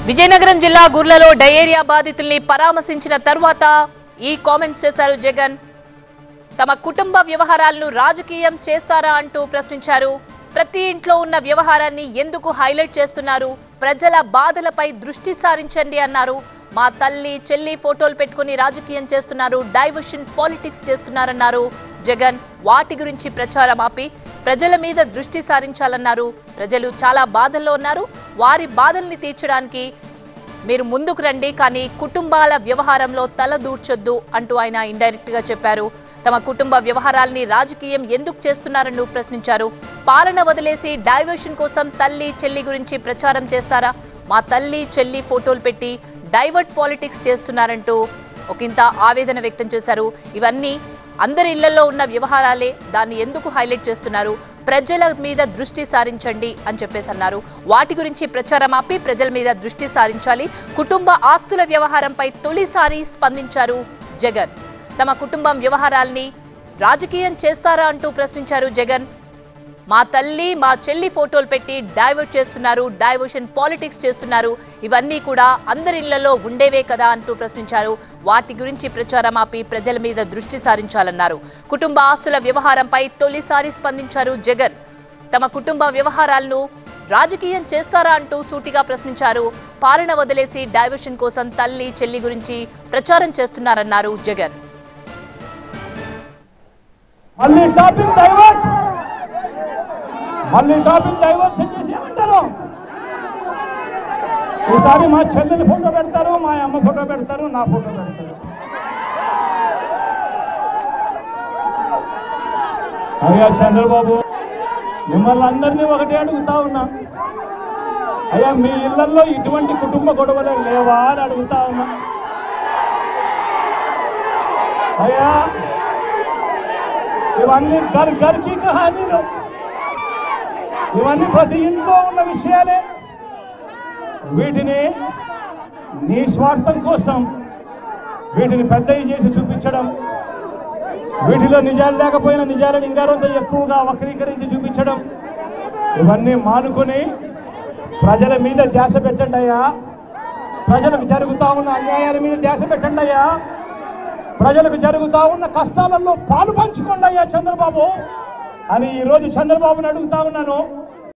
విజయనగరం జిల్లా గుర్లలో డయేరియా బాధితుల్ని పరామర్శించిన తర్వాత ఈ కామెంట్స్ చేశారు జగన్. తమ కుటుంబ వ్యవహారాలను రాజకీయం చేస్తారా అంటూ ప్రశ్నించారు. ప్రతి ఇంట్లో ఉన్న వ్యవహారాన్ని ఎందుకు హైలైట్ చేస్తున్నారు? ప్రజల బాధలపై దృష్టి సారించండి అన్నారు. మా తల్లి చెల్లి ఫోటోలు పెట్టుకుని రాజకీయం చేస్తున్నారు, డైవర్షన్ పాలిటిక్స్ చేస్తున్నారన్నారు జగన్. వాటి గురించి ప్రచారం ఆపి ప్రజల మీద దృష్టి సారించాలన్నారు. ప్రజలు చాలా బాధల్లో ఉన్నారు, వారి బాధల్ని తీర్చడానికి మీరు ముందుకు రండి, కానీ కుటుంబాల వ్యవహారంలో తల దూర్చొద్దు అంటూ ఆయన ఇండైరెక్ట్ గా చెప్పారు. తమ కుటుంబ వ్యవహారాల్ని రాజకీయం ఎందుకు చేస్తున్నారని ప్రశ్నించారు. పాలన వదిలేసి డైవర్షన్ కోసం తల్లి చెల్లి గురించి ప్రచారం చేస్తారా? మా తల్లి చెల్లి ఫోటోలు పెట్టి డైవర్ట్ పాలిటిక్స్ చేస్తున్నారంటూ ఒకంత ఆవేదన వ్యక్తం చేశారు. ఇవన్నీ అందరి ఇళ్లలో ఉన్న వ్యవహారాలే, దాన్ని ఎందుకు హైలైట్ చేస్తున్నారు? ప్రజల మీద దృష్టి సారించండి అని చెప్పేసి అన్నారు. వాటి గురించి ప్రచారం ఆపి ప్రజల మీద దృష్టి సారించాలి. కుటుంబ ఆస్తుల వ్యవహారంపై తొలిసారి స్పందించారు జగన్. తమ కుటుంబం వ్యవహారాల్ని రాజకీయం చేస్తారా అంటూ ప్రశ్నించారు జగన్. మా తల్లి మా చెల్లి ఫోటోలు పెట్టి డైవర్ట్ చేస్తున్నారు, డైవర్షన్ పాలిటిక్స్ చేస్తున్నారు, ఇవన్నీ కూడా అందరి ఇళ్లలో ఉండేవే కదా అంటూ ప్రశ్నించారు. వాటి గురించి ప్రచారం ఆపి ప్రజల మీద దృష్టి సారించాలన్నారు. కుటుంబ ఆస్తుల వ్యవహారంపై తొలిసారి స్పందించారు జగన్. తమ కుటుంబ వ్యవహారాలను రాజకీయం చేస్తారా అంటూ సూటిగా ప్రశ్నించారు. పాలన వదిలేసి డైవర్షన్ కోసం తల్లి చెల్లి గురించి ప్రచారం చేస్తున్నారన్నారు జగన్. మళ్ళీ టాపిక్ డైవర్షన్ చేసి ఏమంటారు? ఈసారి మా చెల్లెలు ఫోటో పెడతారు, మా అమ్మ ఫోటో పెడతారు, నా ఫోటో పెడతారు. అయ్యా చంద్రబాబు, మిమ్మల్ని అందరినీ ఒకటే అడుగుతా ఉన్నా, అయ్యా మీ ఇళ్లలో ఇటువంటి కుటుంబ గొడవలు లేవా అని అడుగుతా ఉన్నా. అయ్యా ఇవన్నీ గర్కి కహానీలు, ఇవన్నీ ప్రతి ఇంట్లో ఉన్న విషయాలే. వీటిని నీ స్వార్థం కోసం వీటిని పెద్దవి చేసి చూపించడం, వీటిలో నిజాలు లేకపోయినా నిజాలను ఇంకారంతా ఎక్కువగా వక్రీకరించి చూపించడం, ఇవన్నీ మానుకొని ప్రజల మీద ధ్యాస పెట్టండి అయ్యా. ప్రజలకు జరుగుతూ ఉన్న అన్యాయాల మీద ధ్యాస పెట్టండి అయ్యా. ప్రజలకు జరుగుతూ ఉన్న కష్టాలలో పాలు పంచుకోండి అయ్యా చంద్రబాబు అని ఈరోజు చంద్రబాబుని అడుగుతా ఉన్నాను.